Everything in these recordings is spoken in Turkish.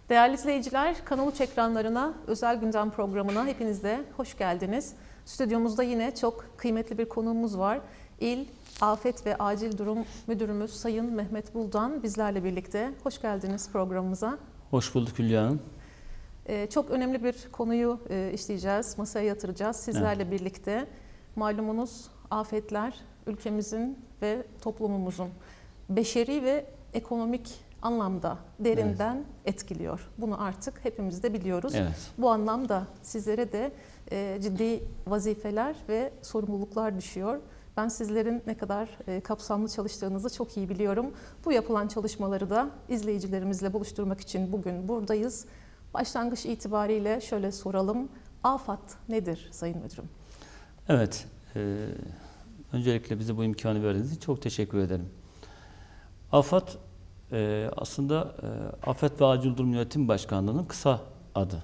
Değerli izleyiciler, Kanal 3 ekranlarına, özel gündem programına hepiniz de hoş geldiniz. Stüdyomuzda yine çok kıymetli bir konuğumuz var. İl Afet ve Acil Durum Müdürümüz Sayın Mehmet Buldan bizlerle birlikte. Hoş geldiniz programımıza. Hoş bulduk Hülya Hanım. Çok önemli bir konuyu işleyeceğiz, masaya yatıracağız sizlerle birlikte. Malumunuz afetler ülkemizin ve toplumumuzun beşeri ve ekonomik anlamda derinden etkiliyor. Bunu artık hepimiz de biliyoruz. Evet. Bu anlamda sizlere de ciddi vazifeler ve sorumluluklar düşüyor. Ben sizlerin ne kadar kapsamlı çalıştığınızı çok iyi biliyorum. Bu yapılan çalışmaları da izleyicilerimizle buluşturmak için bugün buradayız. Başlangıç itibariyle şöyle soralım. AFAD nedir Sayın Müdürüm? Evet. Öncelikle bize bu imkanı verdiğiniz için çok teşekkür ederim. AFAD aslında Afet ve Acil Durum Yönetim Başkanlığı'nın kısa adı.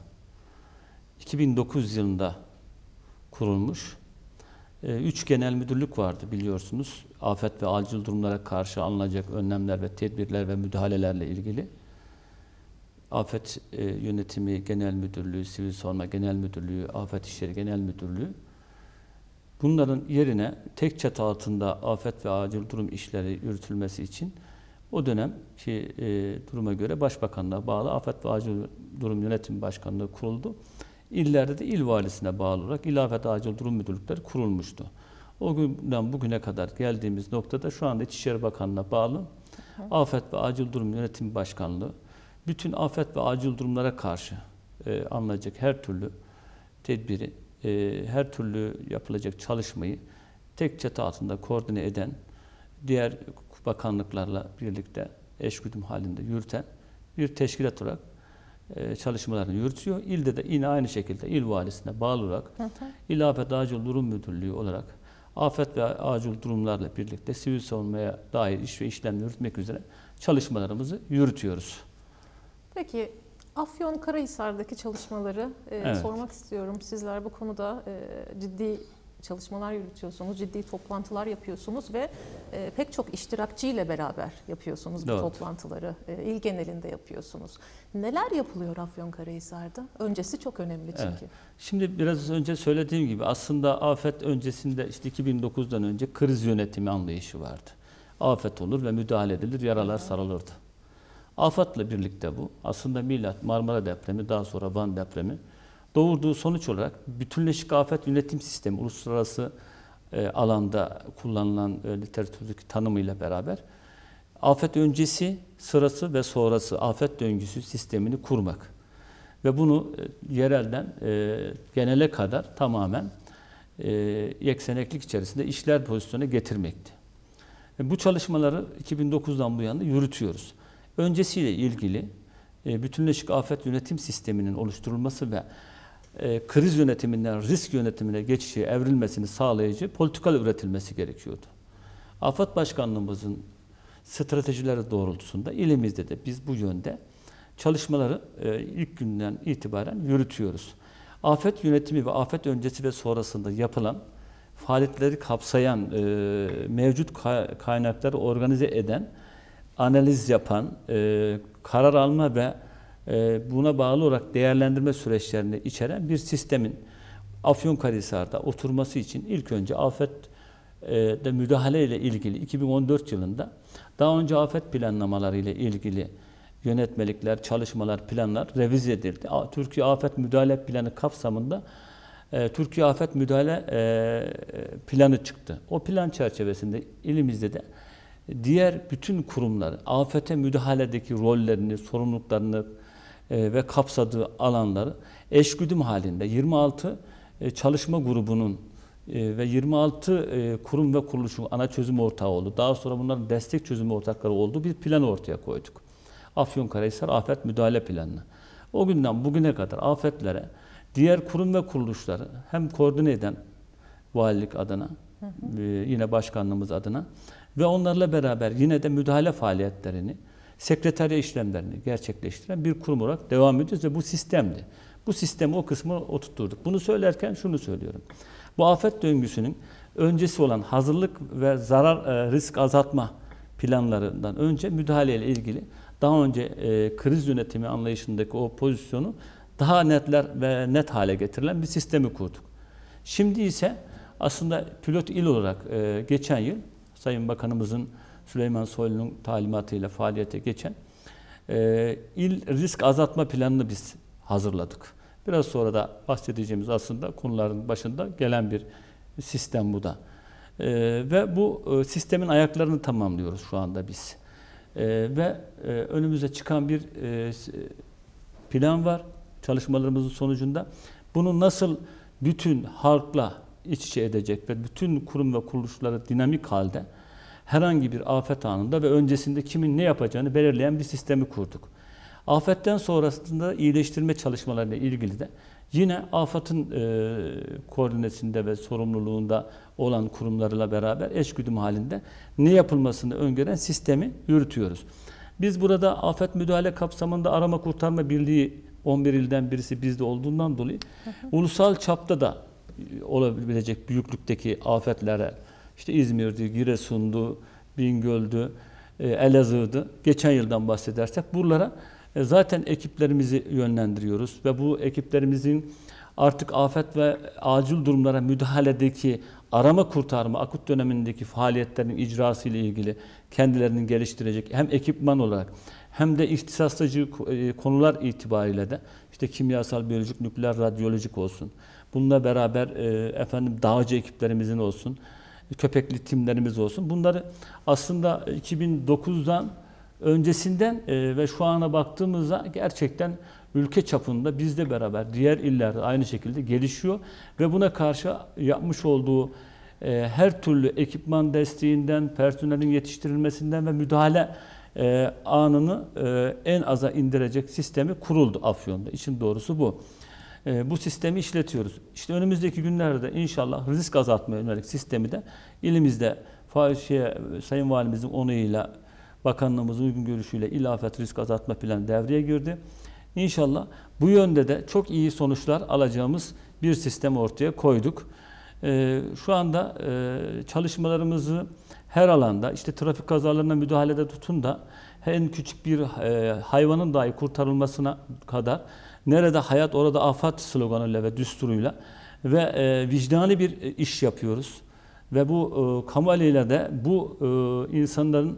2009 yılında kurulmuş. 3 genel müdürlük vardı biliyorsunuz. Afet ve acil durumlara karşı alınacak önlemler ve tedbirler ve müdahalelerle ilgili. Afet Yönetimi Genel Müdürlüğü, Sivil Savunma Genel Müdürlüğü, Afet İşleri Genel Müdürlüğü. Bunların yerine tek çatı altında afet ve acil durum işleri yürütülmesi için o dönemki duruma göre Başbakanlığa bağlı Afet ve Acil Durum Yönetim Başkanlığı kuruldu. İllerde de il valisine bağlı olarak İl Afet Acil Durum Müdürlükleri kurulmuştu. O günden bugüne kadar geldiğimiz noktada şu anda İçişleri Bakanlığı'na bağlı Afet ve Acil Durum Yönetim Başkanlığı bütün afet ve acil durumlara karşı alınacak her türlü tedbiri, her türlü yapılacak çalışmayı tek çatı altında koordine eden, diğer bakanlıklarla birlikte eşgüdüm halinde yürüten bir teşkilat olarak çalışmalarını yürütüyor. İlde de yine aynı şekilde il valisine bağlı olarak İl Afet Acil Durum Müdürlüğü olarak afet ve acil durumlarla birlikte sivil savunmaya dair iş ve işlem yürütmek üzere çalışmalarımızı yürütüyoruz. Peki Afyonkarahisar'daki çalışmaları sormak istiyorum. Sizler bu konuda ciddi çalışmalar yürütüyorsunuz, ciddi toplantılar yapıyorsunuz ve pek çok iştirakçı ile beraber yapıyorsunuz bu toplantıları. İl genelinde yapıyorsunuz. Neler yapılıyor Afyonkarahisar'da? Öncesi çok önemli çünkü. Evet. Şimdi biraz önce söylediğim gibi aslında afet öncesinde işte 2009'dan önce kriz yönetimi anlayışı vardı. Afet olur ve müdahale edilir, yaralar sarılırdı. AFAD'la birlikte bu aslında Milat, Marmara depremi, daha sonra Van depremi doğurduğu sonuç olarak bütünleşik afet yönetim sistemi uluslararası alanda kullanılan literatürdeki tanımıyla beraber afet öncesi, sırası ve sonrası afet döngüsü sistemini kurmak ve bunu yerelden genele kadar tamamen yekseneklik içerisinde işler pozisyona getirmekti. Bu çalışmaları 2009'dan bu yana yürütüyoruz. Öncesiyle ilgili bütünleşik afet yönetim sisteminin oluşturulması ve kriz yönetiminden risk yönetimine geçişe evrilmesini sağlayıcı politikalar üretilmesi gerekiyordu. Afet Başkanlığımızın stratejileri doğrultusunda ilimizde de biz bu yönde çalışmaları ilk günden itibaren yürütüyoruz. Afet yönetimi ve afet öncesi ve sonrasında yapılan faaliyetleri kapsayan, mevcut kaynakları organize eden, analiz yapan, karar alma ve buna bağlı olarak değerlendirme süreçlerini içeren bir sistemin Afyonkarahisar'da oturması için ilk önce afette müdahale ile ilgili 2014 yılında daha önce afet planlamaları ile ilgili yönetmelikler, çalışmalar, planlar revize edildi. Türkiye Afet Müdahale Planı kapsamında Türkiye Afet Müdahale Planı çıktı. O plan çerçevesinde ilimizde de diğer bütün kurumlar afete müdahaledeki rollerini, sorumluluklarını ve kapsadığı alanları eşgüdüm halinde 26 çalışma grubunun ve 26 kurum ve kuruluşun ana çözüm ortağı oldu. Daha sonra bunların destek çözüm ortakları olduğu bir plan ortaya koyduk. Afyonkarahisar Afet Müdahale Planı. O günden bugüne kadar afetlere diğer kurum ve kuruluşları hem koordine eden valilik adına, yine başkanlığımız adına ve onlarla beraber yine de müdahale faaliyetlerini, sekreterya işlemlerini gerçekleştiren bir kurum olarak devam ediyoruz ve bu sistemdi. Bu sistemi o kısmı oturtturduk. Bunu söylerken şunu söylüyorum. Bu afet döngüsünün öncesi olan hazırlık ve zarar risk azaltma planlarından önce müdahale ile ilgili daha önce kriz yönetimi anlayışındaki o pozisyonu daha netler ve net hale getirilen bir sistemi kurduk. Şimdi ise aslında pilot il olarak geçen yıl Sayın Bakanımızın Süleyman Soylu'nun talimatıyla faaliyete geçen il risk azaltma planını biz hazırladık. Biraz sonra da bahsedeceğimiz aslında konuların başında gelen bir sistem bu da. Ve bu sistemin ayaklarını tamamlıyoruz şu anda biz. Ve önümüze çıkan bir plan var çalışmalarımızın sonucunda. Bunu nasıl bütün halkla iç içe edecek ve bütün kurum ve kuruluşları dinamik halde herhangi bir afet anında ve öncesinde kimin ne yapacağını belirleyen bir sistemi kurduk. Afetten sonrasında iyileştirme çalışmalarıyla ilgili de yine AFAD'ın koordinesinde ve sorumluluğunda olan kurumlarla beraber eşgüdüm halinde ne yapılmasını öngören sistemi yürütüyoruz. Biz burada afet müdahale kapsamında arama kurtarma birliği 11 ilden birisi bizde olduğundan dolayı ulusal çapta da olabilecek büyüklükteki afetlere, işte İzmir'di, Giresun'du, Bingöl'dü, Elazığ'dı, geçen yıldan bahsedersek buralara zaten ekiplerimizi yönlendiriyoruz ve bu ekiplerimizin artık afet ve acil durumlara müdahaledeki arama kurtarma akut dönemindeki faaliyetlerin icrası ile ilgili kendilerini geliştirecek hem ekipman olarak hem de ihtisaslıcı konular itibariyle de işte kimyasal, biyolojik, nükleer, radyolojik olsun. Bununla beraber dağcı ekiplerimizin olsun, köpekli timlerimiz olsun. Bunları aslında 2009'dan öncesinden ve şu ana baktığımızda gerçekten ülke çapında bizle beraber diğer illerde aynı şekilde gelişiyor ve buna karşı yapmış olduğu her türlü ekipman desteğinden, personelin yetiştirilmesinden ve müdahale anını en aza indirecek sistemi kuruldu Afyon'da. İşin doğrusu bu. Bu sistemi işletiyoruz. İşte önümüzdeki günlerde inşallah risk azaltma yönelik sistemi de ilimizde Sayın Valimizin onayıyla, Bakanlığımızın uygun görüşüyle İl Afet Risk Azaltma Planı devreye girdi. İnşallah bu yönde de çok iyi sonuçlar alacağımız bir sistem ortaya koyduk. Şu anda çalışmalarımızı her alanda, işte trafik kazalarına müdahalede tutun da en küçük bir hayvanın dahi kurtarılmasına kadar nerede hayat orada afat sloganıyla ve düsturuyla ve vicdani bir iş yapıyoruz. Ve bu kamu eliyle de bu insanların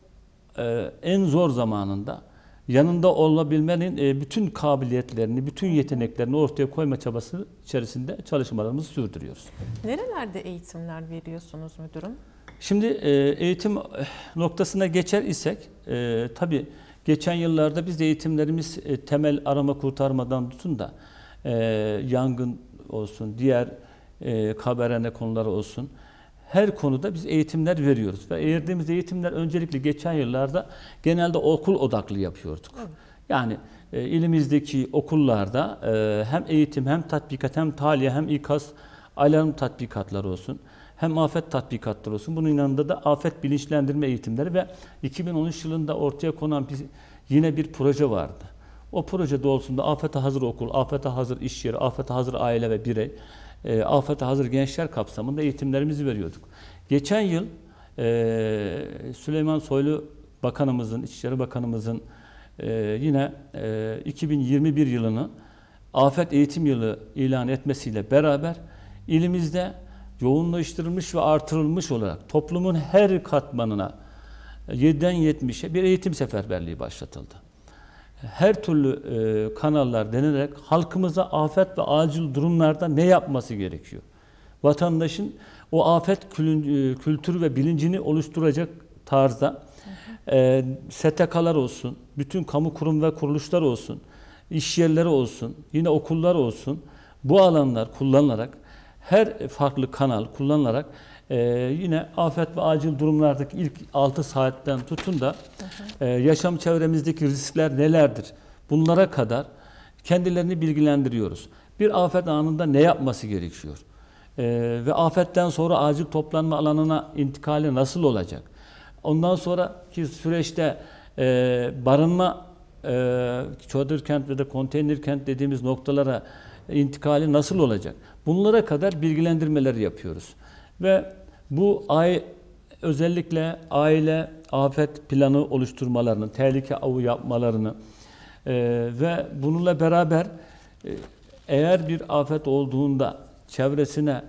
en zor zamanında yanında olabilmenin bütün kabiliyetlerini, bütün yeteneklerini ortaya koyma çabası içerisinde çalışmalarımızı sürdürüyoruz. Nerelerde eğitimler veriyorsunuz müdürüm? Şimdi eğitim noktasına geçer isek, tabii geçen yıllarda biz de eğitimlerimiz temel arama kurtarmadan tutun da yangın olsun, diğer KBRN konuları olsun, her konuda biz eğitimler veriyoruz. Ve verdiğimiz eğitimler öncelikle geçen yıllarda genelde okul odaklı yapıyorduk. Evet. Yani ilimizdeki okullarda hem eğitim hem tatbikat hem tahliye hem ikaz alarm tatbikatları olsun, hem afet tatbikatları olsun. Bunun yanında da afet bilinçlendirme eğitimleri ve 2013 yılında ortaya konan yine bir proje vardı. O proje doğrultusunda afete hazır okul, afete hazır iş yeri, afete hazır aile ve birey, afete hazır gençler kapsamında eğitimlerimizi veriyorduk. Geçen yıl Süleyman Soylu Bakanımızın, İçişleri Bakanımızın yine 2021 yılını afet eğitim yılı ilan etmesiyle beraber ilimizde yoğunlaştırılmış ve artırılmış olarak toplumun her katmanına 7'den 70'e bir eğitim seferberliği başlatıldı. Her türlü kanallar denerek halkımıza afet ve acil durumlarda ne yapması gerekiyor? Vatandaşın o afet kültürü ve bilincini oluşturacak tarzda STK'lar olsun, bütün kamu kurum ve kuruluşlar olsun, iş yerleri olsun, yine okullar olsun, bu alanlar kullanılarak, her farklı kanal kullanılarak yine afet ve acil durumlardaki ilk 6 saatten tutun da yaşam çevremizdeki riskler nelerdir? Bunlara kadar kendilerini bilgilendiriyoruz. Bir afet anında ne yapması gerekiyor? Ve afetten sonra acil toplanma alanına intikali nasıl olacak? Ondan sonraki süreçte barınma, çadır kent ve de konteyner kent dediğimiz noktalara intikali nasıl olacak? Bunlara kadar bilgilendirmeler yapıyoruz. Ve bu ay özellikle aile afet planı oluşturmalarını, tehlike avı yapmalarını ve bununla beraber eğer bir afet olduğunda çevresine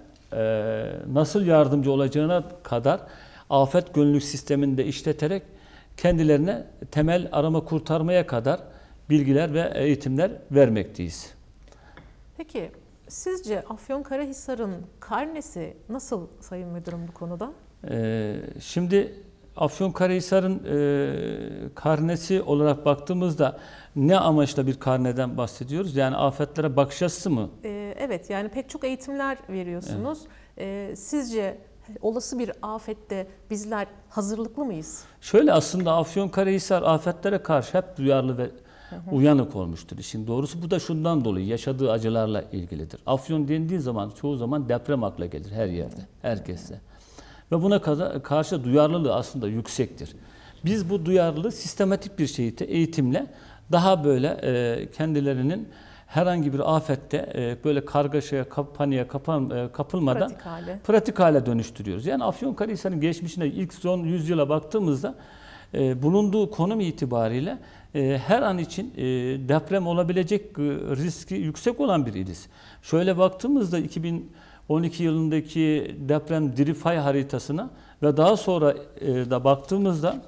nasıl yardımcı olacağına kadar afet gönüllülük sisteminde işleterek kendilerine temel arama kurtarmaya kadar bilgiler ve eğitimler vermekteyiz. Peki sizce Afyonkarahisar'ın karnesi nasıl Sayın Müdürüm bu konuda? Şimdi Afyonkarahisar'ın karnesi olarak baktığımızda ne amaçla bir karneden bahsediyoruz? Yani afetlere bakış açısı mı? Evet, yani pek çok eğitimler veriyorsunuz. Sizce olası bir afette bizler hazırlıklı mıyız? Şöyle, aslında Afyonkarahisar afetlere karşı hep duyarlı ve uyanık olmuştur. İşin doğrusu bu da şundan dolayı, yaşadığı acılarla ilgilidir. Afyon dendiği zaman çoğu zaman deprem akla gelir her yerde, herkese. Ve buna karşı duyarlılığı aslında yüksektir. Biz bu duyarlılığı sistematik bir şekilde eğitimle daha böyle kendilerinin herhangi bir afette böyle kargaşaya, paniğe kapılmadan pratik hale dönüştürüyoruz. Yani Afyonkarahisar'ın geçmişine ilk son 100 yıla baktığımızda bulunduğu konum itibariyle her an için deprem olabilecek riski yüksek olan bir iliz. Şöyle baktığımızda 2012 yılındaki deprem diri fay haritasına ve daha sonra da baktığımızda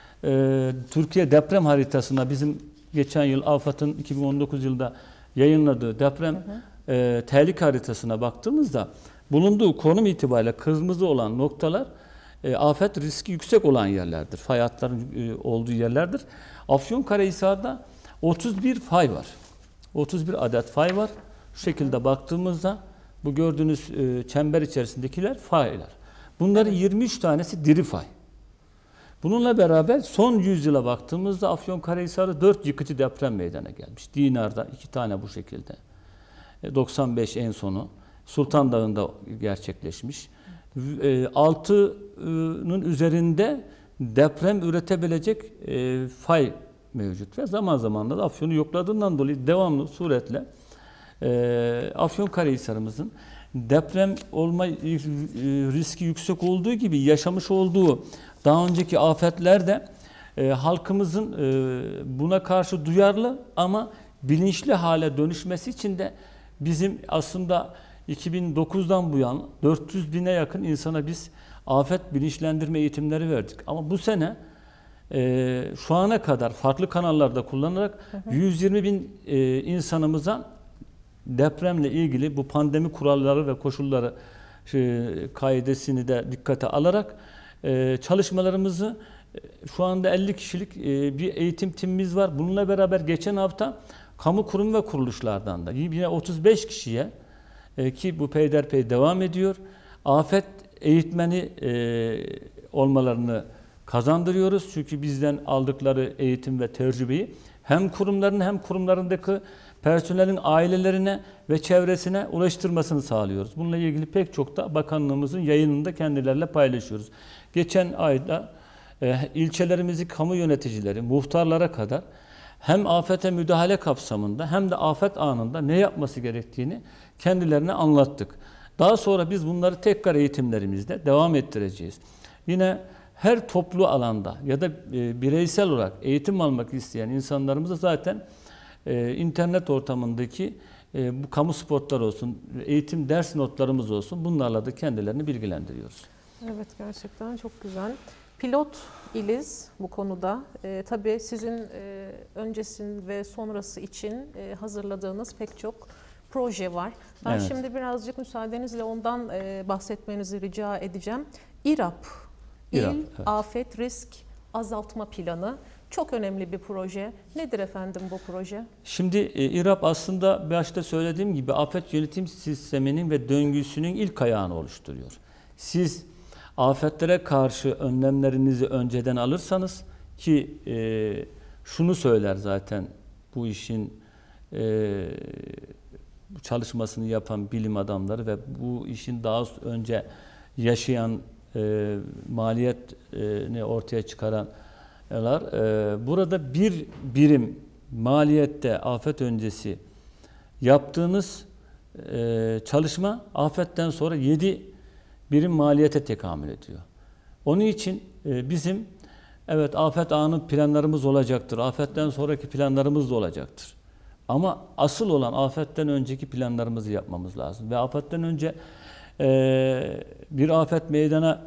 Türkiye deprem haritasına, bizim geçen yıl AFAD'ın 2019 yılında yayınladığı deprem tehlike haritasına baktığımızda bulunduğu konum itibariyle kırmızı olan noktalar afet riski yüksek olan yerlerdir. Fay hatlarının olduğu yerlerdir. Afyonkarahisar'da 31 fay var. 31 adet fay var. Şu şekilde baktığımızda bu gördüğünüz çember içerisindekiler faylar. Bunların 23 tanesi diri fay. Bununla beraber son 100 yıla baktığımızda Afyonkarahisar'da 4 yıkıcı deprem meydana gelmiş. Dinar'da 2 tane bu şekilde. 95 en sonu. Sultan Dağı'nda gerçekleşmiş. 6'nın üzerinde deprem üretebilecek fay mevcut ve zaman zaman da Afyon'u yokladığından dolayı devamlı suretle Afyonkarahisar'ımızın deprem olma riski yüksek olduğu gibi yaşamış olduğu daha önceki afetlerde halkımızın buna karşı duyarlı ama bilinçli hale dönüşmesi için de bizim aslında 2009'dan bu yana 400 bine yakın insana biz afet bilinçlendirme eğitimleri verdik. Ama bu sene şu ana kadar farklı kanallarda kullanarak 120 bin insanımıza depremle ilgili bu pandemi kuralları ve koşulları kaidesini de dikkate alarak çalışmalarımızı şu anda 50 kişilik bir eğitim timimiz var. Bununla beraber geçen hafta kamu kurum ve kuruluşlardan da yine 35 kişiye ki bu peyderpey devam ediyor, afet eğitmeni olmalarını kazandırıyoruz. Çünkü bizden aldıkları eğitim ve tecrübeyi hem kurumların hem kurumlarındaki personelin ailelerine ve çevresine ulaştırmasını sağlıyoruz. Bununla ilgili pek çok da bakanlığımızın yayınında kendileriyle paylaşıyoruz. Geçen ayda ilçelerimizi kamu yöneticileri, muhtarlara kadar hem afete müdahale kapsamında hem de afet anında ne yapması gerektiğini kendilerine anlattık. Daha sonra biz bunları tekrar eğitimlerimizde devam ettireceğiz. Yine her toplu alanda ya da bireysel olarak eğitim almak isteyen insanlarımıza zaten internet ortamındaki bu kamu spotlar olsun, eğitim ders notlarımız olsun, bunlarla da kendilerini bilgilendiriyoruz. Evet, gerçekten çok güzel. Pilot İliz bu konuda. Tabii sizin öncesinde ve sonrası için hazırladığınız pek çok proje var. Ben şimdi birazcık müsaadenizle ondan bahsetmenizi rica edeceğim. İRAP, İl Afet Risk Azaltma Planı. Çok önemli bir proje. Nedir efendim bu proje? Şimdi İRAP aslında başta söylediğim gibi afet yönetim sisteminin ve döngüsünün ilk ayağını oluşturuyor. Siz afetlere karşı önlemlerinizi önceden alırsanız ki şunu söyler zaten bu işin çalışmasını yapan bilim adamları ve bu işin daha önce yaşayan maliyetini ortaya çıkaranlar, burada bir birim maliyette afet öncesi yaptığınız çalışma afetten sonra 7 birim maliyete tekamül ediyor. Onun için bizim evet afet anı planlarımız olacaktır. Afetten sonraki planlarımız da olacaktır. Ama asıl olan afetten önceki planlarımızı yapmamız lazım. Ve afetten önce bir afet meydana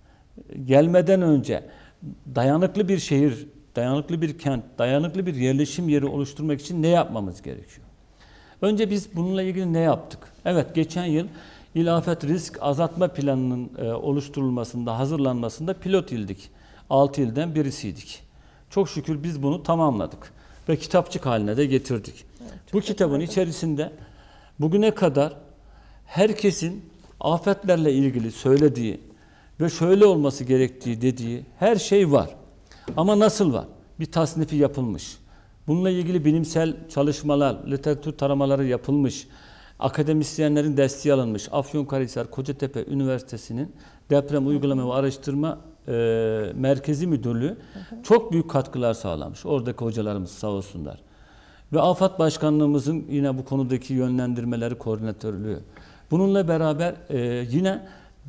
gelmeden önce dayanıklı bir şehir, dayanıklı bir kent, dayanıklı bir yerleşim yeri oluşturmak için ne yapmamız gerekiyor? Önce biz bununla ilgili ne yaptık? Evet, geçen yıl İl Afet Risk Azaltma Planı'nın oluşturulmasında, hazırlanmasında pilot ildik. 6 ilden birisiydik. Çok şükür biz bunu tamamladık ve kitapçık haline de getirdik. Evet, bu kitabın içerisinde bugüne kadar herkesin afetlerle ilgili söylediği ve şöyle olması gerektiği dediği her şey var. Ama nasıl var? Bir tasnifi yapılmış. Bununla ilgili bilimsel çalışmalar, literatür taramaları yapılmış. Akademisyenlerin desteği alınmış. Afyonkarahisar Kocatepe Üniversitesi'nin Deprem Uygulama ve Araştırma Merkezi Müdürlüğü çok büyük katkılar sağlamış. Oradaki hocalarımız sağ olsunlar. Ve AFAD Başkanlığımızın yine bu konudaki yönlendirmeleri, koordinatörlüğü. Bununla beraber yine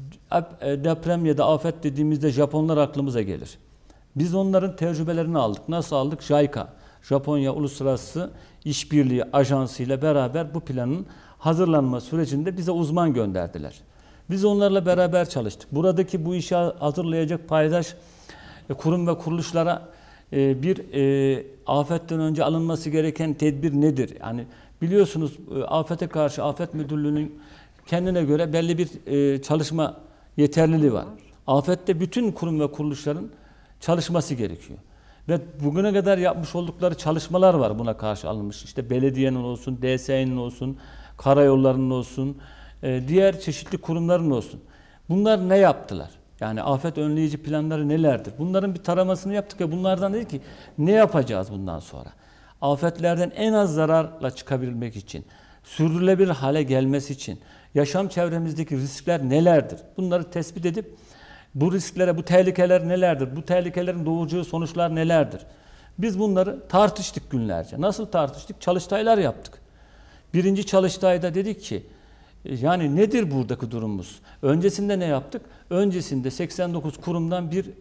deprem ya da afet dediğimizde Japonlar aklımıza gelir. Biz onların tecrübelerini aldık. Nasıl aldık? JICA, Japonya Uluslararası İşbirliği Ajansı ile beraber bu planın hazırlanma sürecinde bize uzman gönderdiler. Biz onlarla beraber çalıştık. Buradaki bu işi hazırlayacak paydaş kurum ve kuruluşlara bir afetten önce alınması gereken tedbir nedir? Yani biliyorsunuz afete karşı Afet Müdürlüğü'nün kendine göre belli bir çalışma yeterliliği var. Afette bütün kurum ve kuruluşların çalışması gerekiyor. Ve bugüne kadar yapmış oldukları çalışmalar var buna karşı alınmış. İşte belediyenin olsun, DSE'nin olsun, karayollarının olsun, diğer çeşitli kurumların olsun. Bunlar ne yaptılar? Yani afet önleyici planları nelerdir? Bunların bir taramasını yaptık ve bunlardan dedik ki ne yapacağız bundan sonra? Afetlerden en az zararla çıkabilmek için, sürdürülebilir hale gelmesi için, yaşam çevremizdeki riskler nelerdir? Bunları tespit edip bu risklere, bu tehlikeler nelerdir? Bu tehlikelerin doğuracağı sonuçlar nelerdir? Biz bunları tartıştık günlerce. Nasıl tartıştık? Çalıştaylar yaptık. Birinci çalıştayda dedik ki, yani nedir buradaki durumumuz? Öncesinde ne yaptık? Öncesinde 89 kurumdan bir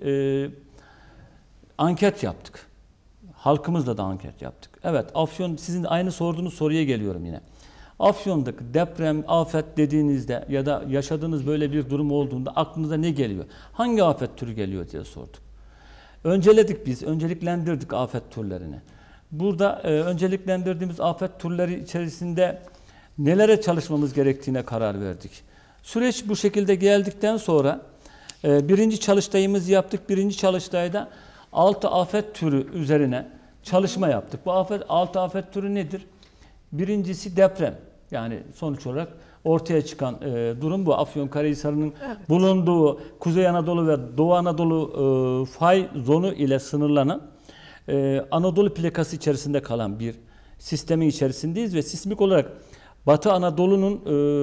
anket yaptık. Halkımızla da anket yaptık. Evet, Afyon, sizin aynı sorduğunuz soruya geliyorum yine. Afyon'daki deprem, afet dediğinizde ya da yaşadığınız böyle bir durum olduğunda aklınıza ne geliyor? Hangi afet türü geliyor diye sorduk. Önceledik biz, önceliklendirdik afet türlerini. Burada önceliklendirdiğimiz afet türleri içerisinde nelere çalışmamız gerektiğine karar verdik. Süreç bu şekilde geldikten sonra birinci çalıştayımızı yaptık. Birinci çalıştayda 6 afet türü üzerine çalışma yaptık. Bu 6 afet türü nedir? Birincisi deprem. Yani sonuç olarak ortaya çıkan durum bu. Afyonkarahisar'ın bulunduğu Kuzey Anadolu ve Doğu Anadolu fay zonu ile sınırlanan Anadolu plakası içerisinde kalan bir sistemin içerisindeyiz ve sismik olarak Batı Anadolu'nun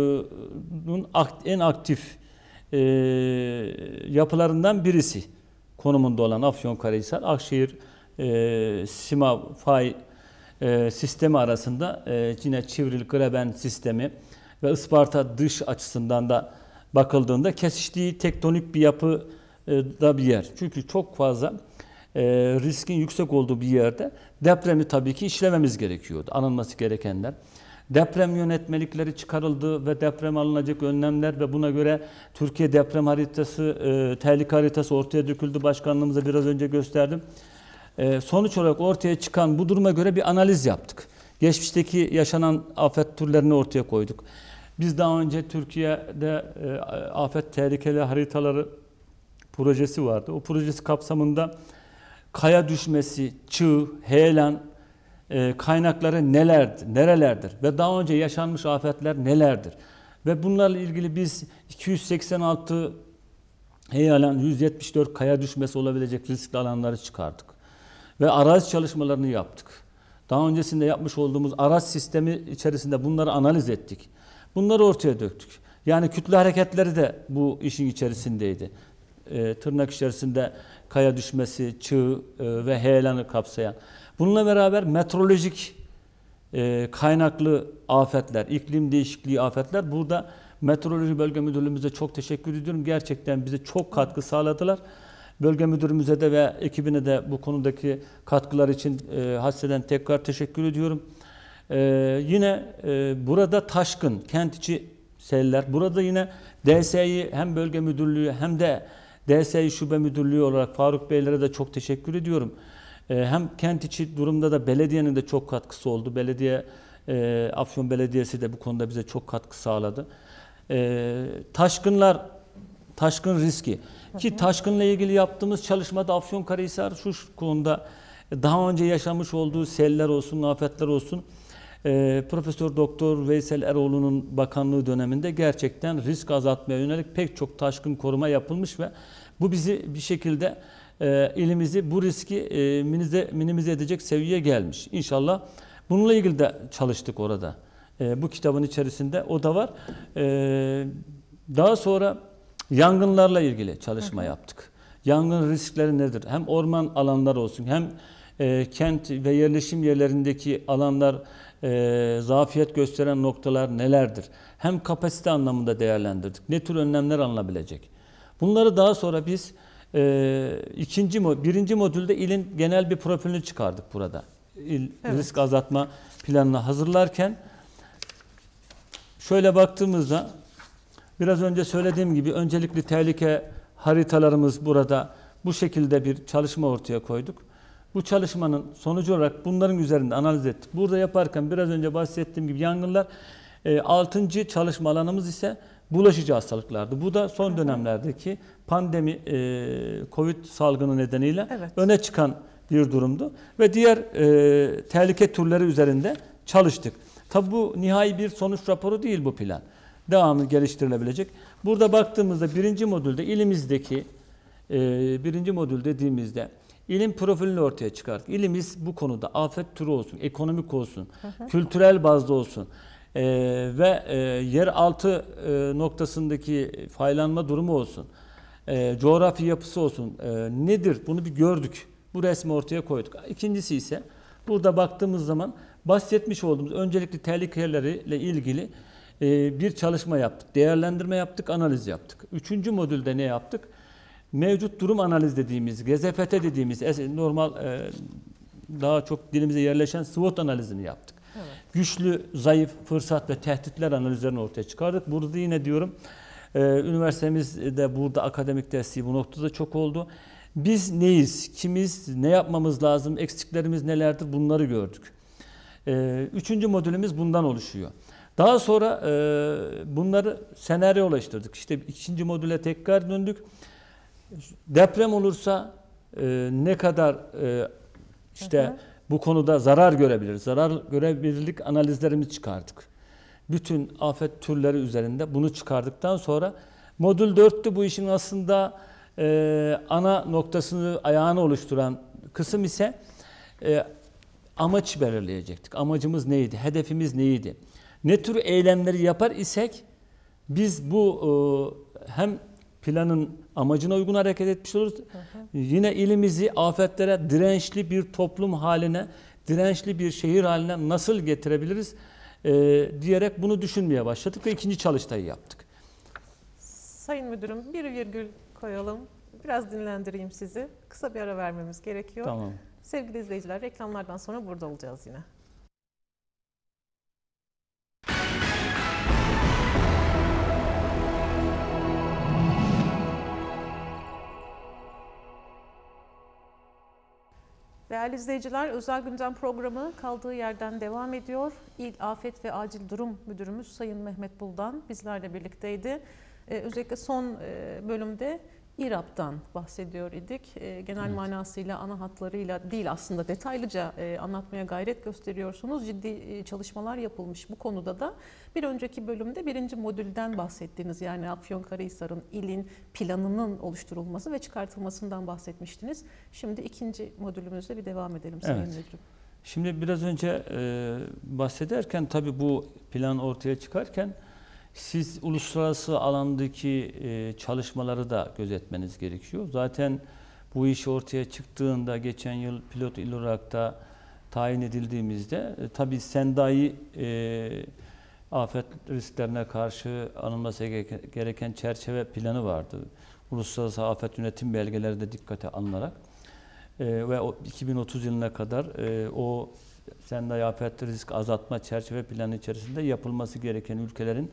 en aktif yapılarından birisi konumunda olan Afyonkarahisar, Akşehir, Simav fay sistemi arasında yine Çivril-Greben sistemi ve Isparta dış açısından da bakıldığında kesiştiği tektonik bir yapıda bir yer. Çünkü çok fazla riskin yüksek olduğu bir yerde depremi tabii ki işlememiz gerekiyordu. Anılması gerekenler. Deprem yönetmelikleri çıkarıldı ve deprem alınacak önlemler ve buna göre Türkiye deprem haritası, tehlike haritası ortaya döküldü. Başkanlığımıza biraz önce gösterdim. Sonuç olarak ortaya çıkan bu duruma göre bir analiz yaptık. Geçmişteki yaşanan afet türlerini ortaya koyduk. Biz daha önce Türkiye'de afet tehlikeli haritaları projesi vardı. O projesi kapsamında kaya düşmesi, çığ, heyelan kaynakları nerelerdir ve daha önce yaşanmış afetler nelerdir? Ve bunlarla ilgili biz 286 heyelan, 174 kaya düşmesi olabilecek riskli alanları çıkardık. Ve arazi çalışmalarını yaptık. Daha öncesinde yapmış olduğumuz arazi sistemi içerisinde bunları analiz ettik. Bunları ortaya döktük. Yani kütle hareketleri de bu işin içerisindeydi. Tırnak içerisinde kaya düşmesi, çığ ve heyelanı kapsayan. Bununla beraber meteorolojik kaynaklı afetler, iklim değişikliği afetler. Burada Meteoroloji Bölge Müdürlüğümüze çok teşekkür ediyorum. Gerçekten bize çok katkı sağladılar. Bölge müdürümüze de ve ekibine de bu konudaki katkılar için hasreten tekrar teşekkür ediyorum. Yine burada taşkın, kent içi seller. Burada yine DSİ hem bölge müdürlüğü hem de DSİ şube müdürlüğü olarak Faruk Beylere de çok teşekkür ediyorum. Hem kent içi durumda da belediyenin de çok katkısı oldu. Afyon Belediyesi de bu konuda bize çok katkı sağladı. Taşkın riski. Ki taşkınla ilgili yaptığımız çalışmada Afyonkarahisar şu konuda daha önce yaşamış olduğu seller olsun, afetler olsun, Profesör Doktor Veysel Eroğlu'nun bakanlığı döneminde gerçekten risk azaltmaya yönelik pek çok taşkın koruma yapılmış ve bu bizi bir şekilde ilimizi bu riski minimize edecek seviyeye gelmiş. İnşallah bununla ilgili de çalıştık orada. Bu kitabın içerisinde o da var. Daha sonra yangınlarla ilgili çalışma yaptık. Yangın riskleri nedir? Hem orman alanları olsun hem kent ve yerleşim yerlerindeki alanlar zafiyet gösteren noktalar nelerdir? Hem kapasite anlamında değerlendirdik. Ne tür önlemler alınabilecek? Bunları daha sonra biz birinci modülde ilin genel bir profilini çıkardık burada. Risk azaltma planını hazırlarken şöyle baktığımızda biraz önce söylediğim gibi öncelikli tehlike haritalarımız burada bu şekilde bir çalışma ortaya koyduk. Bu çalışmanın sonucu olarak bunların üzerinde analiz ettik. Burada yaparken biraz önce bahsettiğim gibi yangınlar 6. çalışma alanımız ise bulaşıcı hastalıklardı. Bu da son dönemlerdeki pandemi Covid salgını nedeniyle öne çıkan bir durumdu. Ve diğer tehlike türleri üzerinde çalıştık. Tabi bu nihai bir sonuç raporu değil bu plan. Devamlı geliştirilebilecek. Burada baktığımızda birinci modülde ilimizdeki birinci modül dediğimizde ilim profilini ortaya çıkarttık. İlimiz bu konuda afet türü olsun, ekonomik olsun, kültürel bazda olsun ve yeraltı noktasındaki faylanma durumu olsun, coğrafi yapısı olsun nedir? Bunu bir gördük. Bu resmi ortaya koyduk. İkincisi ise burada baktığımız zaman bahsetmiş olduğumuz öncelikli tehlikeleriyle ilgili bir çalışma yaptık. Değerlendirme yaptık, analiz yaptık. Üçüncü modülde ne yaptık? Mevcut durum analiz dediğimiz, GZFT dediğimiz normal daha çok dilimize yerleşen SWOT analizini yaptık. Evet. Güçlü, zayıf, fırsat ve tehditler analizlerini ortaya çıkardık. Burada yine diyorum üniversitemizde burada akademik desteği bu noktada çok oldu. Biz neyiz, kimiz, ne yapmamız lazım, eksiklerimiz nelerdir bunları gördük. Üçüncü modülümüz bundan oluşuyor. Daha sonra bunları senaryolaştırdık. İşte ikinci modüle tekrar döndük. Deprem olursa ne kadar bu konuda zarar görebiliriz? Zarar görebilirlik analizlerimizi çıkardık. Bütün afet türleri üzerinde bunu çıkardıktan sonra modül 4'tü bu işin aslında ana noktasını, ayağını oluşturan kısım ise amaç belirleyecektik. Amacımız neydi? Hedefimiz neydi? Ne tür eylemleri yapar isek biz bu hem planın amacına uygun hareket etmiş oluruz. Yine ilimizi afetlere dirençli bir toplum haline, dirençli bir şehir haline nasıl getirebiliriz diyerek bunu düşünmeye başladık ve ikinci çalıştayı yaptık. Sayın Müdürüm bir virgül koyalım. Biraz dinlendireyim sizi. Kısa bir ara vermemiz gerekiyor. Tamam. Sevgili izleyiciler reklamlardan sonra burada olacağız yine. Değerli izleyiciler, Özel Gündem programı kaldığı yerden devam ediyor. İl Afet ve Acil Durum Müdürümüz Sayın Mehmet Buldan bizlerle birlikteydi. Özellikle son bölümde İRAP'tan bahsediyor idik. Genel manasıyla, ana hatlarıyla değil aslında detaylıca anlatmaya gayret gösteriyorsunuz. Ciddi çalışmalar yapılmış bu konuda da. Bir önceki bölümde birinci modülden bahsettiniz. Yani Afyonkarahisar'ın ilin planının oluşturulması ve çıkartılmasından bahsetmiştiniz. Şimdi ikinci modülümüzde bir devam edelim Sayın Müdürüm. Şimdi biraz önce bahsederken tabii bu plan ortaya çıkarken siz uluslararası alandaki çalışmaları da gözetmeniz gerekiyor. Zaten bu iş ortaya çıktığında geçen yıl pilot il olarak da tayin edildiğimizde tabii Sendai afet risklerine karşı alınması gereken çerçeve planı vardı. Uluslararası afet yönetim belgeleri de dikkate alınarak ve 2030 yılına kadar o Sendai afet risk azaltma çerçeve planı içerisinde yapılması gereken ülkelerin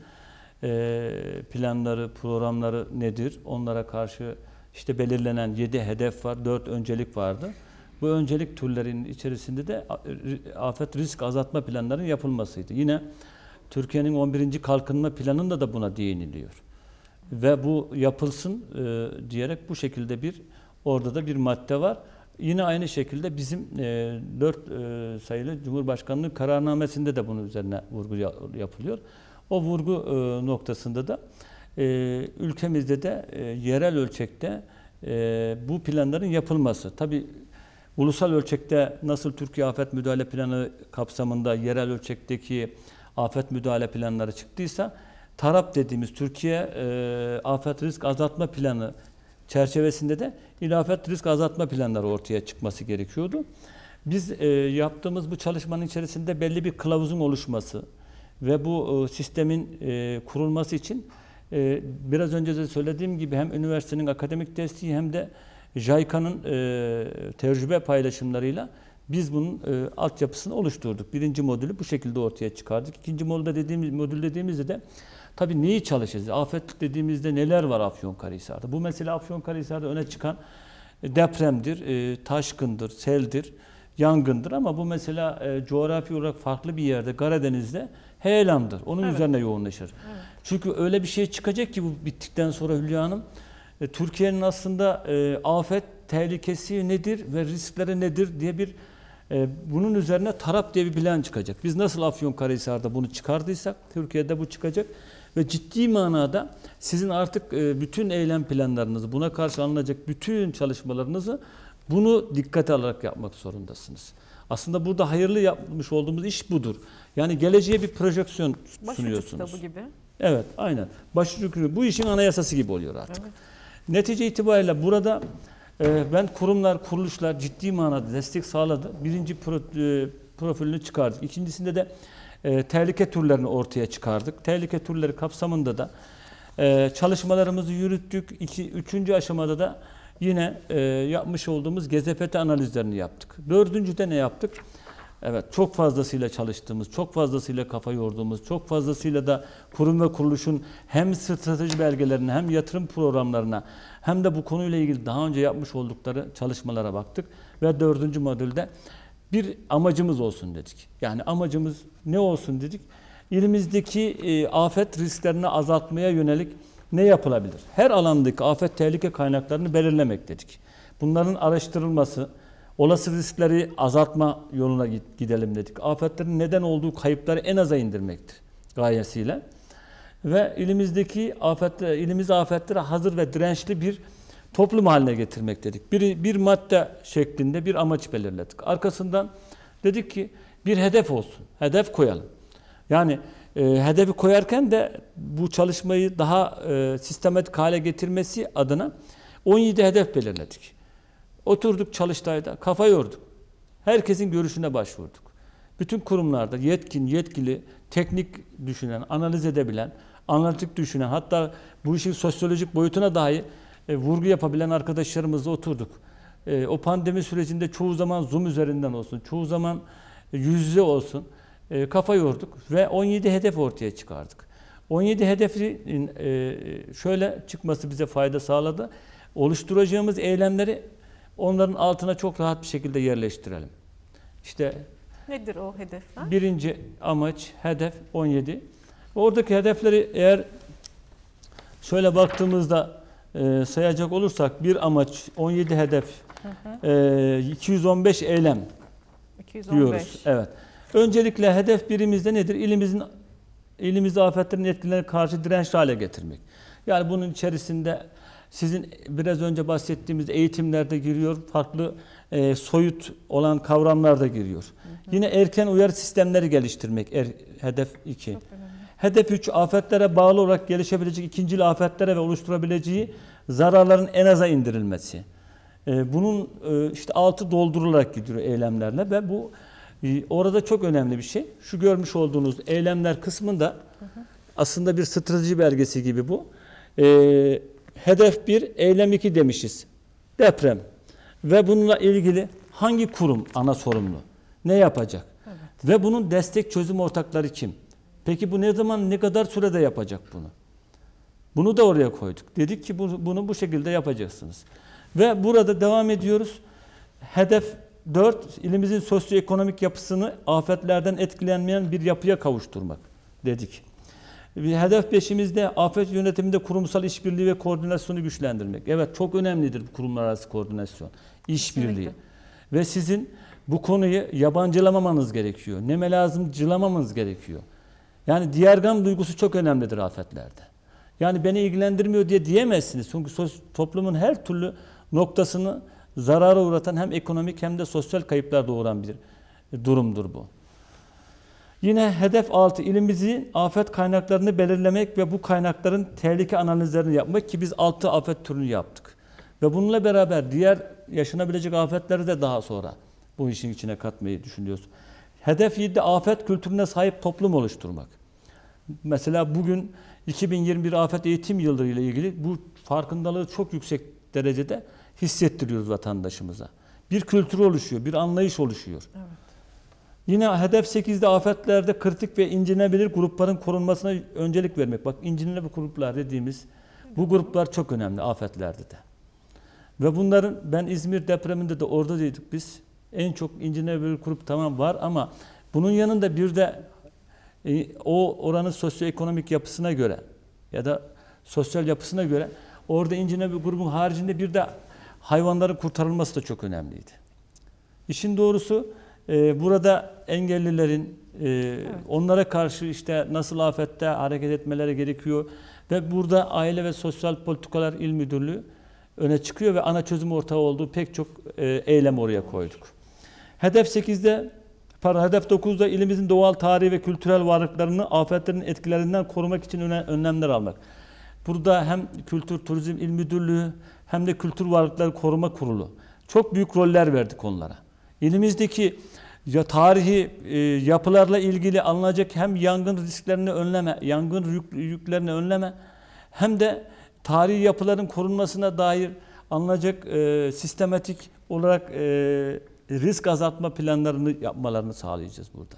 planları, programları nedir? Onlara karşı işte belirlenen 7 hedef var, 4 öncelik vardı. Bu öncelik türlerinin içerisinde de afet risk azaltma planlarının yapılmasıydı. Yine Türkiye'nin 11. kalkınma planında da buna değiniliyor. Ve bu yapılsın diyerek bu şekilde orada da bir madde var. Yine aynı şekilde bizim 4 sayılı Cumhurbaşkanlığı kararnamesinde de bunun üzerine vurgu yapılıyor. O vurgu noktasında da ülkemizde de yerel ölçekte bu planların yapılması. Tabii ulusal ölçekte nasıl Türkiye Afet Müdahale Planı kapsamında yerel ölçekteki afet müdahale planları çıktıysa, TARAP dediğimiz Türkiye Afet Risk Azaltma Planı çerçevesinde de afet risk azaltma planları ortaya çıkması gerekiyordu. Biz yaptığımız bu çalışmanın içerisinde belli bir kılavuzun oluşması ve bu sistemin kurulması için biraz önce de söylediğim gibi hem üniversitenin akademik desteği hem de JICA'nın tecrübe paylaşımlarıyla biz bunun altyapısını oluşturduk. Birinci modülü bu şekilde ortaya çıkardık. İkinci modül dediğimizde de tabii neyi çalışacağız? Afet dediğimizde neler var Afyonkarahisar'da? Bu mesela Afyonkarahisar'da öne çıkan depremdir, taşkındır, seldir, yangındır ama bu mesela coğrafi olarak farklı bir yerde Karadeniz'de heyelandır. Onun üzerine yoğunlaşır. Evet. Çünkü öyle bir şey çıkacak ki bu bittikten sonra Hülya Hanım, Türkiye'nin aslında afet tehlikesi nedir ve riskleri nedir diye bunun üzerine TARAP diye bir plan çıkacak. Biz nasıl Afyonkarahisar'da bunu çıkardıysak Türkiye'de bu çıkacak ve ciddi manada sizin artık bütün eylem planlarınızı, buna karşı alınacak bütün çalışmalarınızı bunu dikkate alarak yapmak zorundasınız. Aslında burada hayırlı yapmış olduğumuz iş budur. Yani geleceğe bir projeksiyon sunuyorsunuz. Başucu kitabı gibi. Evet, aynen. Başucu kitabı. Bu işin anayasası gibi oluyor artık. Evet. Netice itibariyle burada ben kurumlar, kuruluşlar ciddi manada destek sağladı. Birinci profilini çıkardık. İkincisinde de tehlike türlerini ortaya çıkardık. Tehlike türleri kapsamında da çalışmalarımızı yürüttük. Üçüncü aşamada da yine yapmış olduğumuz GZPT analizlerini yaptık. Dördüncüde ne yaptık? Evet, çok fazlasıyla çalıştığımız, çok fazlasıyla kafa yorduğumuz, çok fazlasıyla da kurum ve kuruluşun hem strateji belgelerine hem yatırım programlarına hem de bu konuyla ilgili daha önce yapmış oldukları çalışmalara baktık. Ve 4. modülde bir amacımız olsun dedik. Yani amacımız ne olsun dedik? İlimizdeki afet risklerini azaltmaya yönelik ne yapılabilir? Her alandaki afet tehlike kaynaklarını belirlemek dedik. Bunların araştırılması, olası riskleri azaltma yoluna gidelim dedik. Afetlerin neden olduğu kayıpları en aza indirmektir gayesiyle. Ve ilimizi afetlere hazır ve dirençli bir toplum haline getirmek dedik. Bir madde şeklinde bir amaç belirledik. Arkasından dedik ki bir hedef olsun. Hedef koyalım. Yani hedefi koyarken de bu çalışmayı daha sistematik hale getirmesi adına 17 hedef belirledik. Oturduk Çalıştay'da, kafa yorduk. Herkesin görüşüne başvurduk. Bütün kurumlarda yetkili, teknik düşünen, analiz edebilen, analitik düşünen, hatta bu işin sosyolojik boyutuna dahi vurgu yapabilen arkadaşlarımızla oturduk. O pandemi sürecinde çoğu zaman Zoom üzerinden olsun, çoğu zaman yüz yüze olsun kafa yorduk ve 17 hedef ortaya çıkardık. 17 hedefin şöyle çıkması bize fayda sağladı. Oluşturacağımız eylemleri onların altına çok rahat bir şekilde yerleştirelim. İşte nedir o hedefler? Birinci amaç, hedef 17. Oradaki hedefleri eğer şöyle baktığımızda sayacak olursak bir amaç, 17 hedef, 215 eylem 215. Diyoruz. Evet. Öncelikle hedef birimizde nedir? İlimizde afetlerin etkilerine karşı dirençli hale getirmek. Yani bunun içerisinde sizin biraz önce bahsettiğimiz eğitimlerde giriyor, farklı soyut olan kavramlar da giriyor. Yine erken uyarı sistemleri geliştirmek, hedef 2. Hedef 3, afetlere bağlı olarak gelişebilecek ikincil afetlere ve oluşturabileceği zararların en aza indirilmesi. Bunun işte altı doldurularak gidiyor eylemlerle ve bu Orada çok önemli bir şey. Şu görmüş olduğunuz eylemler kısmında aslında bir strateji belgesi gibi bu. Hedef 1, eylem 2 demişiz. Deprem. Ve bununla ilgili hangi kurum ana sorumlu? Ne yapacak? Evet. Ve bunun destek çözüm ortakları kim? Peki bu ne zaman, ne kadar sürede yapacak bunu? Bunu da oraya koyduk. Dedik ki bunu bu şekilde yapacaksınız. Ve burada devam ediyoruz. Hedef 4, ilimizin sosyoekonomik yapısını afetlerden etkilenmeyen bir yapıya kavuşturmak dedik. Hedef 5'imizde afet yönetiminde kurumsal işbirliği ve koordinasyonu güçlendirmek. Evet, çok önemlidir bu kurumlar arası koordinasyon, işbirliği. Ve sizin bu konuyu yabancılamamanız gerekiyor. Neme lazımcılamamanız gerekiyor. Yani diğergam duygusu çok önemlidir afetlerde. Yani beni ilgilendirmiyor diye diyemezsiniz. Çünkü toplumun her türlü noktasını zarara uğratan hem ekonomik hem de sosyal kayıplar doğuran bir durumdur bu. Yine hedef 6, ilimizin afet kaynaklarını belirlemek ve bu kaynakların tehlike analizlerini yapmak ki biz 6 afet türünü yaptık. Ve bununla beraber diğer yaşanabilecek afetleri de daha sonra bu işin içine katmayı düşünüyoruz. Hedef 7, afet kültürüne sahip toplum oluşturmak. Mesela bugün 2021 afet eğitim yılı ile ilgili bu farkındalığı çok yüksek derecede hissettiriyoruz vatandaşımıza. Bir kültür oluşuyor, bir anlayış oluşuyor. Evet. Yine hedef 8'de afetlerde kritik ve incelenebilir grupların korunmasına öncelik vermek. Bak, incelenebilir gruplar dediğimiz bu gruplar çok önemli afetlerde de. Ve bunların, ben İzmir depreminde de oradaydık biz. En çok incelenebilir grup tamam var ama bunun yanında bir de o oranın sosyoekonomik yapısına göre ya da sosyal yapısına göre orada incelenebilir grubun haricinde bir de hayvanların kurtarılması da çok önemliydi. İşin doğrusu burada engellilerin onlara karşı işte nasıl afette hareket etmeleri gerekiyor ve burada Aile ve Sosyal Politikalar İl Müdürlüğü öne çıkıyor ve ana çözüm ortağı olduğu pek çok eylem oraya koyduk. Hedef 9'da ilimizin doğal, tarihi ve kültürel varlıklarını afetlerin etkilerinden korumak için önlemler almak. Burada hem Kültür Turizm İl Müdürlüğü hem de Kültür Varlıkları Koruma Kurulu çok büyük roller verdik onlara. İlimizdeki tarihi yapılarla ilgili alınacak hem yangın risklerini önleme, yangın yüklerini önleme hem de tarihi yapıların korunmasına dair alınacak sistematik olarak risk azaltma planlarını yapmalarını sağlayacağız burada.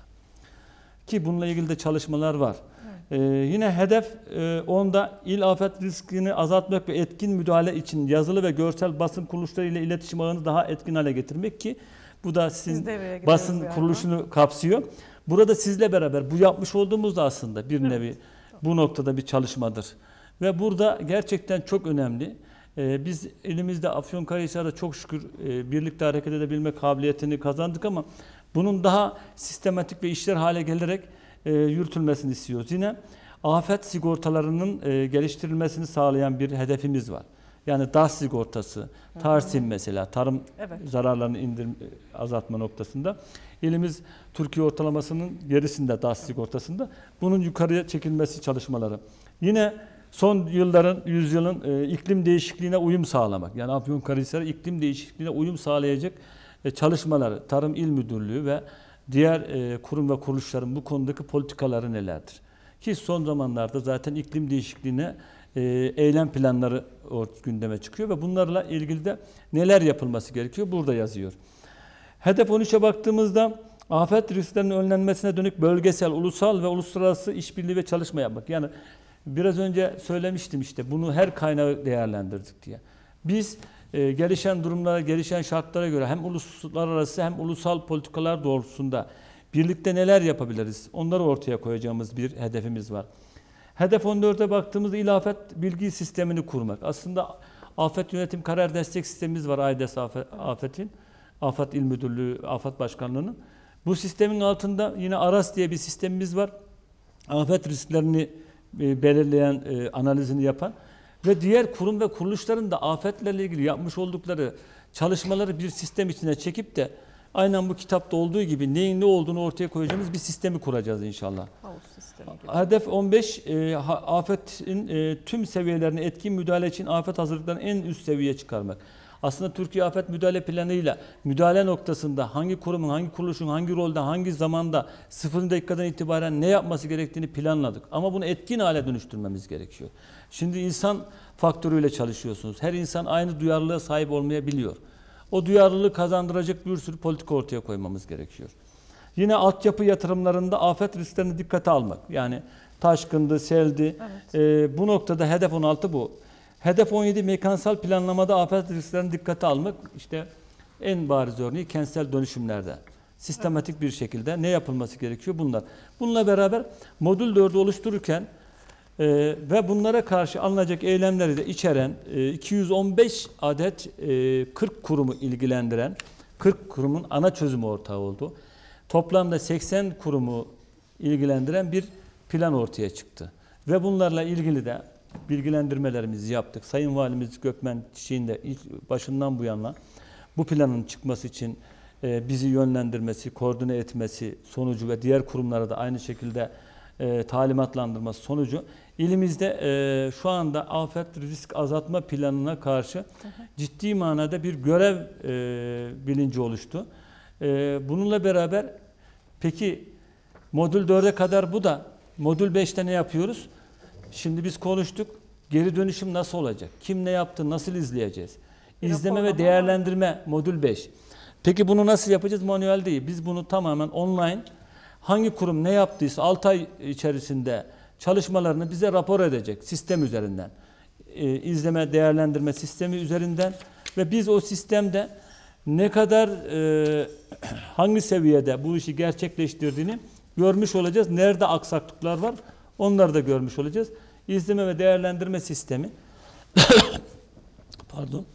Ki bununla ilgili de çalışmalar var. Evet. Yine hedef 10'da il afet riskini azaltmak ve etkin müdahale için yazılı ve görsel basın kuruluşları ile iletişim ağını daha etkin hale getirmek ki bu da sizin basın kuruluşunu kapsıyor. Burada sizle beraber bu yapmış olduğumuz da aslında bir nevi bu noktada bir çalışmadır. Ve burada gerçekten çok önemli. Biz elimizde Afyonkarahisar'da çok şükür birlikte hareket edebilme kabiliyetini kazandık ama bunun daha sistematik ve işler hale gelerek yürütülmesini istiyoruz. Yine afet sigortalarının geliştirilmesini sağlayan bir hedefimiz var. Yani DAS sigortası, TARSİM mesela, tarım zararlarını azaltma noktasında. İlimiz Türkiye ortalamasının gerisinde DAS sigortasında. Bunun yukarıya çekilmesi çalışmaları. Yine son yüzyılın iklim değişikliğine uyum sağlamak. Yani Afyonkarahisar iklim değişikliğine uyum sağlayacak çalışmaları, Tarım İl Müdürlüğü ve diğer kurum ve kuruluşların bu konudaki politikaları nelerdir? Ki son zamanlarda zaten iklim değişikliğine eylem planları gündeme çıkıyor ve bunlarla ilgili de neler yapılması gerekiyor burada yazıyor. Hedef 13'e baktığımızda afet risklerinin önlenmesine dönük bölgesel, ulusal ve uluslararası işbirliği ve çalışma yapmak. Yani biraz önce söylemiştim işte bunu her kaynağı değerlendirdik diye. Biz gelişen durumlara, gelişen şartlara göre hem uluslararası hem ulusal politikalar doğrultusunda birlikte neler yapabiliriz? Onları ortaya koyacağımız bir hedefimiz var. Hedef 14'e baktığımızda il afet bilgi sistemini kurmak. Aslında afet yönetim karar destek sistemimiz var AYDES Afet'in. Afet İl Müdürlüğü, Afet Başkanlığı'nın. Bu sistemin altında yine ARAS diye bir sistemimiz var. Afet risklerini belirleyen, analizini yapan ve diğer kurum ve kuruluşların da afetlerle ilgili yapmış oldukları çalışmaları bir sistem içine çekip de aynen bu kitapta olduğu gibi neyin ne olduğunu ortaya koyacağımız bir sistemi kuracağız inşallah. Hedef 15, afetin tüm seviyelerini etkin müdahale için afet hazırlıklarını en üst seviyeye çıkarmak. Aslında Türkiye Afet Müdahale Planı'yla müdahale noktasında hangi kurumun, hangi kuruluşun, hangi rolde, hangi zamanda 0 dakikadan itibaren ne yapması gerektiğini planladık. Ama bunu etkin hale dönüştürmemiz gerekiyor. Şimdi insan faktörüyle çalışıyorsunuz. Her insan aynı duyarlılığa sahip olmayabiliyor. O duyarlılığı kazandıracak bir sürü politika ortaya koymamız gerekiyor. Yine altyapı yatırımlarında afet risklerini dikkate almak. Yani taşkındı, seldi. Evet. Bu noktada hedef 16 bu. Hedef 17 mekansal planlamada afet risklerini dikkate almak. İşte en bariz örneği kentsel dönüşümlerde. Sistematik bir şekilde ne yapılması gerekiyor bunlar. Bununla beraber modül 4'ü oluştururken ve bunlara karşı alınacak eylemleri de içeren 215 adet 40 kurumu ilgilendiren 40 kurumun ana çözüm ortağı oldu. Toplamda 80 kurumu ilgilendiren bir plan ortaya çıktı. Ve bunlarla ilgili de bilgilendirmelerimizi yaptık. Sayın Valimiz Gökmen Çiçek'in de ilk başından bu yana bu planın çıkması için bizi yönlendirmesi, koordine etmesi sonucu ve diğer kurumlara da aynı şekilde talimatlandırması sonucu ilimizde şu anda afet risk azaltma planına karşı ciddi manada bir görev bilinci oluştu. Bununla beraber peki modül 4'e kadar bu da modül 5'te ne yapıyoruz? Şimdi biz konuştuk. Geri dönüşüm nasıl olacak? Kim ne yaptı? Nasıl izleyeceğiz? İzleme ve değerlendirme modül 5. Peki bunu nasıl yapacağız? Manuel değil. Biz bunu tamamen online hangi kurum ne yaptıysa 6 ay içerisinde çalışmalarını bize rapor edecek sistem üzerinden. İzleme değerlendirme sistemi üzerinden ve biz o sistemde ne kadar hangi seviyede bu işi gerçekleştirdiğini görmüş olacağız. Nerede aksaklıklar var onları da görmüş olacağız. İzleme ve değerlendirme sistemi pardon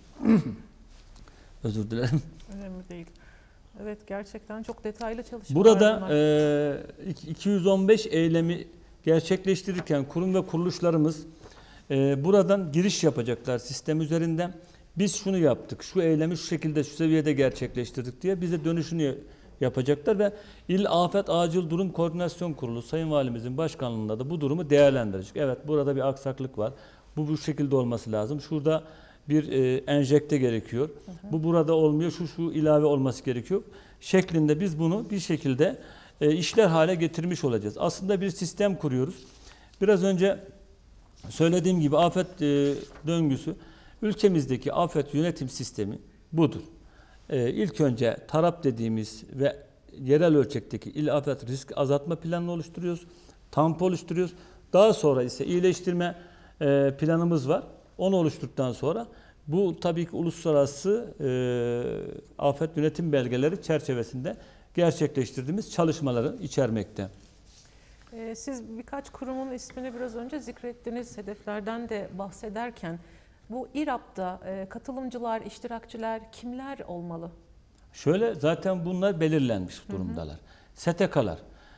özür dilerim. Önemli değil. Evet, gerçekten çok detaylı çalışmalar. Burada 215 eylemi gerçekleştirirken kurum ve kuruluşlarımız buradan giriş yapacaklar sistem üzerinden. Biz şunu yaptık, şu eylemi şu şekilde, şu seviyede gerçekleştirdik diye bize dönüşünü yapacaklar ve İl Afet Acil Durum Koordinasyon Kurulu Sayın Valimizin başkanlığında da bu durumu değerlendirecek. Evet, burada bir aksaklık var. Bu şekilde olması lazım. Şurada bir enjekte gerekiyor. Bu burada olmuyor. Şu ilave olması gerekiyor. Şeklinde biz bunu bir şekilde işler hale getirmiş olacağız. Aslında bir sistem kuruyoruz. Biraz önce söylediğim gibi afet döngüsü ülkemizdeki afet yönetim sistemi budur. İlk önce TARAP dediğimiz ve yerel ölçekteki il afet risk azaltma planını oluşturuyoruz. TAMP oluşturuyoruz. Daha sonra ise iyileştirme planımız var. Onu oluşturduktan sonra bu tabii ki uluslararası afet yönetim belgeleri çerçevesinde gerçekleştirdiğimiz çalışmaları içermekte. Siz birkaç kurumun ismini biraz önce zikrettiniz, hedeflerden de bahsederken. Bu İRAP'ta katılımcılar, iştirakçiler kimler olmalı? Şöyle, zaten bunlar belirlenmiş durumdalar. STK'lar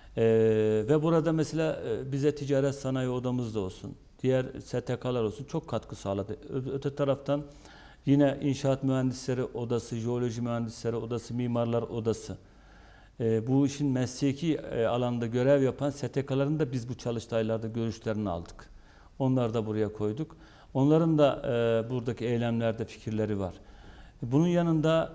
ve burada mesela bize Ticaret Sanayi Odamız da olsun, diğer STK'lar olsun çok katkı sağladı. Öte taraftan yine İnşaat Mühendisleri Odası, Jeoloji Mühendisleri Odası, Mimarlar Odası. Bu işin mesleki alanda görev yapan STK'ların da biz bu çalıştaylarda görüşlerini aldık. Onları da buraya koyduk. Onların da buradaki eylemlerde fikirleri var. Bunun yanında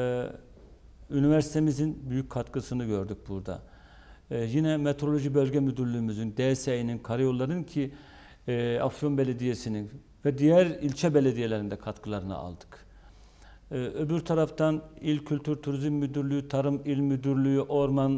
üniversitemizin büyük katkısını gördük burada. Yine Meteoroloji Bölge Müdürlüğümüzün, DSİ'nin, Karayolları'nın ki Afyon Belediyesi'nin ve diğer ilçe belediyelerinde katkılarını aldık. Öbür taraftan İl Kültür Turizm Müdürlüğü, Tarım İl Müdürlüğü, Orman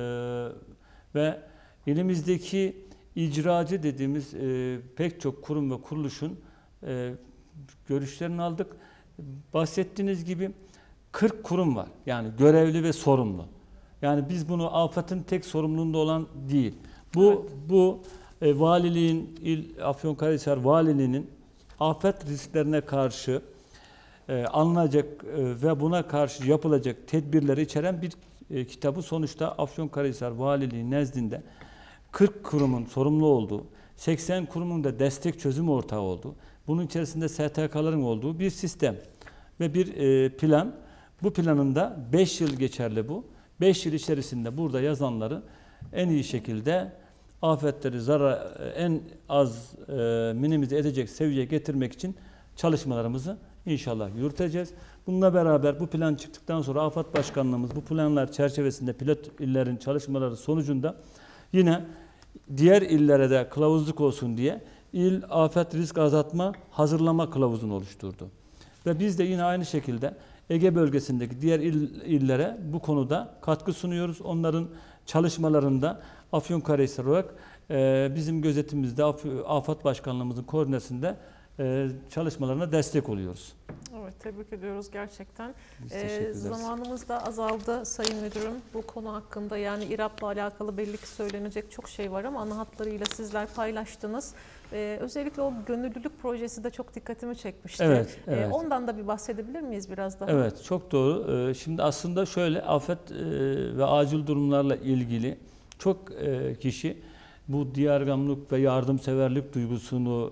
ve ilimizdeki icracı dediğimiz pek çok kurum ve kuruluşun görüşlerini aldık. Bahsettiğiniz gibi 40 kurum var. Yani görevli ve sorumlu. Yani biz bunu AFAD'ın tek sorumluluğunda olan değil. Bu valiliğin, Afyonkarahisar Valiliğinin afet risklerine karşı alınacak ve buna karşı yapılacak tedbirleri içeren bir kitabı sonuçta Afyonkarahisar Valiliği nezdinde 40 kurumun sorumlu olduğu, 80 kurumun da destek çözüm ortağı olduğu, bunun içerisinde STK'ların olduğu bir sistem ve bir plan. Bu planın da 5 yıl geçerli bu. 5 yıl içerisinde burada yazanları en iyi şekilde afetleri en az minimize edecek seviyeye getirmek için çalışmalarımızı inşallah yürüteceğiz. Bununla beraber bu plan çıktıktan sonra AFAD Başkanlığımız bu planlar çerçevesinde pilot illerin çalışmaları sonucunda yine diğer illere de kılavuzluk olsun diye İl Afet Risk Azaltma Hazırlama Kılavuzunu oluşturdu. Ve biz de yine aynı şekilde Ege bölgesindeki diğer illere bu konuda katkı sunuyoruz. Onların çalışmalarında Afyonkarahisar olarak bizim gözetimimizde AFAD Başkanlığımızın koordinesinde çalışmalarına destek oluyoruz. Evet, tebrik ediyoruz gerçekten. Biz teşekkür ederiz. Zamanımız da azaldı Sayın Müdürüm. Bu konu hakkında yani İRAP'la alakalı belli ki söylenecek çok şey var ama ana hatlarıyla sizler paylaştınız. Özellikle o gönüllülük projesi de çok dikkatimi çekmişti. Evet, evet. Ondan da bir bahsedebilir miyiz biraz daha? Evet, çok doğru. Şimdi aslında şöyle afet ve acil durumlarla ilgili çok kişi bu diyargamlık ve yardımseverlik duygusunu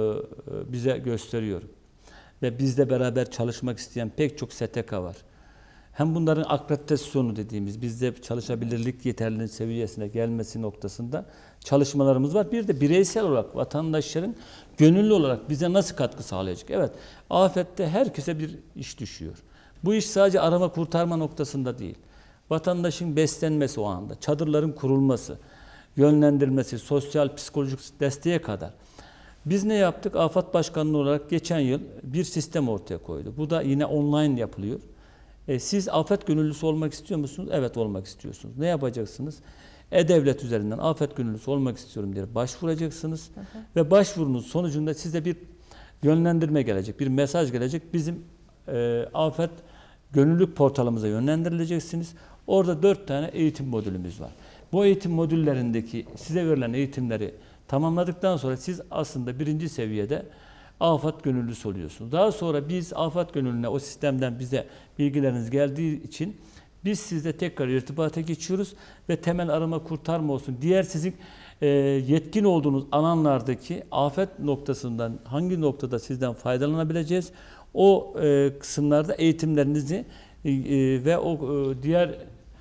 bize gösteriyor. Ve bizle beraber çalışmak isteyen pek çok STK var. Hem bunların akreditasyonu dediğimiz, bizde çalışabilirlik yeterliliğinin seviyesine gelmesi noktasında çalışmalarımız var. Bir de bireysel olarak vatandaşların gönüllü olarak bize nasıl katkı sağlayacak? Evet, afette herkese bir iş düşüyor. Bu iş sadece arama kurtarma noktasında değil. Vatandaşın beslenmesi o anda, çadırların kurulması, yönlendirilmesi, sosyal psikolojik desteğe kadar. Biz ne yaptık? AFAD Başkanlığı olarak geçen yıl bir sistem ortaya koydu. Bu da yine online yapılıyor. Siz afet gönüllüsü olmak istiyor musunuz? Evet, olmak istiyorsunuz. Ne yapacaksınız? E-Devlet üzerinden afet gönüllüsü olmak istiyorum diye başvuracaksınız. Ve başvurunun sonucunda size bir yönlendirme gelecek, bir mesaj gelecek. Bizim afet gönüllülük portalımıza yönlendirileceksiniz. Orada 4 tane eğitim modülümüz var. Bu eğitim modüllerindeki size verilen eğitimleri tamamladıktan sonra siz aslında 1. seviyede afet gönüllüsü oluyorsunuz. Daha sonra biz afet gönüllüne o sistemden bize bilgileriniz geldiği için biz sizle tekrar irtibata geçiyoruz ve temel arama kurtarma olsun. Diğer sizin yetkin olduğunuz alanlardaki afet noktasından hangi noktada sizden faydalanabileceğiz? O kısımlarda eğitimlerinizi ve o diğer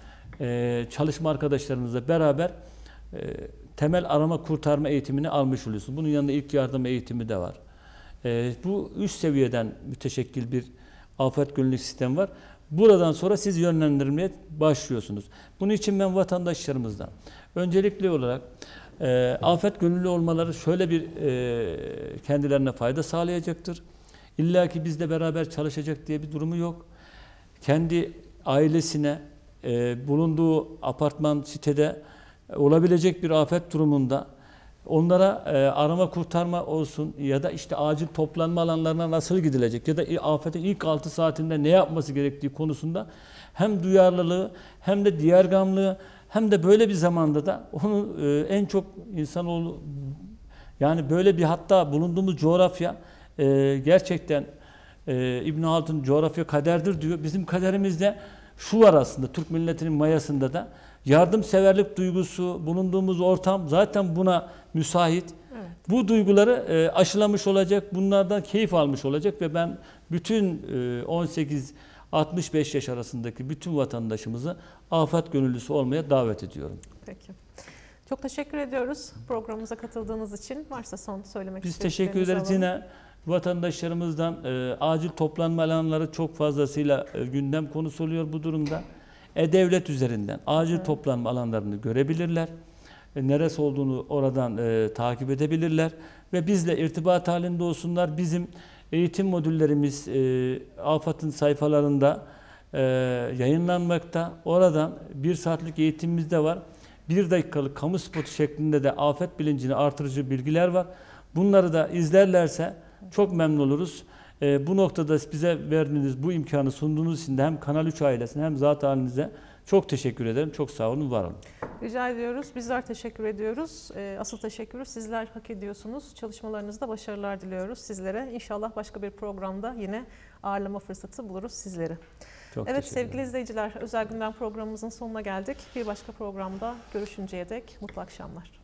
çalışma arkadaşlarınızla beraber temel arama kurtarma eğitimini almış oluyorsunuz. Bunun yanında ilk yardım eğitimi de var. Bu üst seviyeden müteşekkil bir afet gönüllülük sistemi var. Buradan sonra siz yönlendirmeye başlıyorsunuz. Bunun için ben vatandaşlarımızdan öncelikli olarak afet gönüllü olmaları şöyle bir kendilerine fayda sağlayacaktır. İlla ki bizle beraber çalışacak diye bir durumu yok. Kendi ailesine bulunduğu apartman sitede olabilecek bir afet durumunda onlara arama kurtarma olsun ya da işte acil toplanma alanlarına nasıl gidilecek ya da afetin ilk 6 saatinde ne yapması gerektiği konusunda hem duyarlılığı hem de diyargamlığı hem de böyle bir zamanda da onun en çok insanoğlu yani böyle bir hatta bulunduğumuz coğrafya gerçekten İbn Haldun coğrafya kaderdir diyor. Bizim kaderimizde şu var aslında Türk milletinin mayasında da yardımseverlik duygusu, bulunduğumuz ortam zaten buna müsait. Evet. Bu duyguları aşılamış olacak, bunlardan keyif almış olacak ve ben bütün 18-65 yaş arasındaki bütün vatandaşımızı afet gönüllüsü olmaya davet ediyorum. Peki. Çok teşekkür ediyoruz programımıza katıldığınız için. Varsa son söylemek Biz teşekkür ederiz. Yine vatandaşlarımızdan acil toplanma alanları çok fazlasıyla gündem konusu oluyor bu durumda. E-Devlet üzerinden acil toplanma alanlarını görebilirler. Neresi olduğunu oradan takip edebilirler. Ve bizle irtibat halinde olsunlar. Bizim eğitim modüllerimiz AFAD'ın sayfalarında yayınlanmakta. Oradan 1 saatlik eğitimimiz de var. 1 dakikalık kamu spotu şeklinde de afet bilincini artırıcı bilgiler var. Bunları da izlerlerse çok memnun oluruz. Bu noktada bize verdiğiniz bu imkanı sunduğunuz için de hem Kanal 3 ailesine hem zat halinize çok teşekkür ederim. Çok sağ olun, var olun. Rica ediyoruz. Bizler teşekkür ediyoruz. Asıl teşekkürü sizler hak ediyorsunuz. Çalışmalarınızda başarılar diliyoruz sizlere. İnşallah başka bir programda yine ağırlama fırsatı buluruz sizleri. Evet sevgili izleyiciler, Özel Gündem programımızın sonuna geldik. Bir başka programda görüşünceye dek mutlu akşamlar.